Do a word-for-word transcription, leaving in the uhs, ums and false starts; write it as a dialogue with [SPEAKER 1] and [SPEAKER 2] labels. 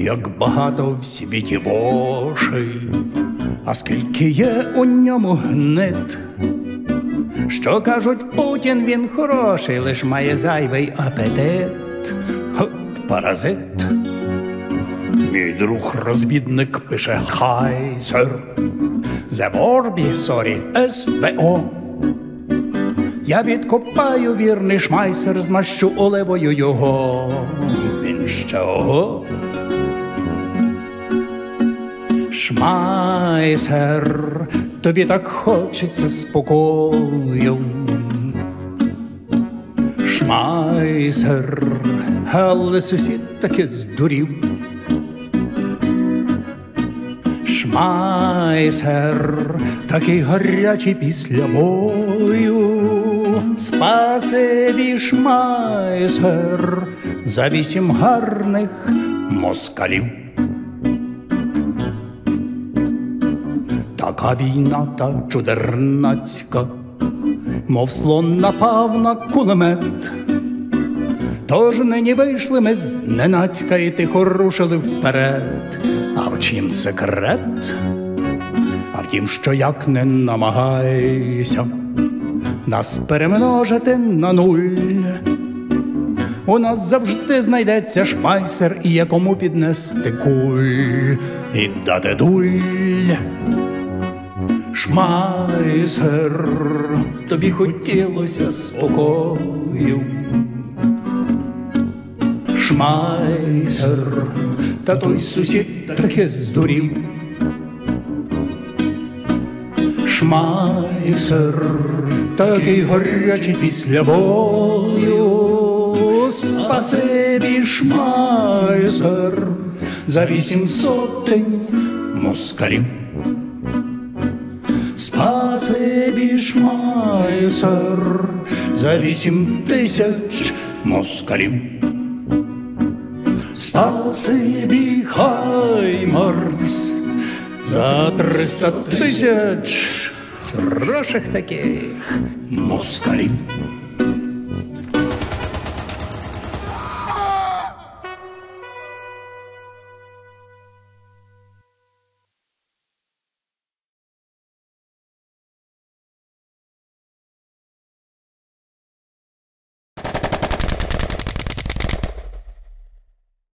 [SPEAKER 1] як багато в світі вошей, а скільки є у ньому гнит. Що кажуть, Путін він хороший, лиш має зайвий апетит. От паразит. Мій друг розвідник пише «Хай, сер, the Warby, sorry, ес ве о». Я відкопаю вірний шмайсер, змащу оливою його. Він ще ого. Шмайсер, тобі так хочеться спокою. Шмайсер, але сусід таки здурів. Шмайсер, такий гарячий після бою. Спасибі, шмайсер, за вісім гарних москалів. Така війна та чудернацька, мов слон напав на кулемет. Тож нині вийшли ми зненацька і тихо рушили вперед. А в чим секрет? А в тім, що як не намагайся нас перемножити на нуль, у нас завжди знайдеться шмайсер, і якому піднести куль і дати дуль. Шмайсер, тобі хотілося спокою. Шмайсер, та той сусід таки здурів. Шмайсер, такий гарячий після бою. Спасибі, шмайсер, за вісім сотень москалів. Спасибі, шмайсер, за вісім тисяч москалів. Спасибі, Хаймарс, за триста тисяч хороших таких москалів.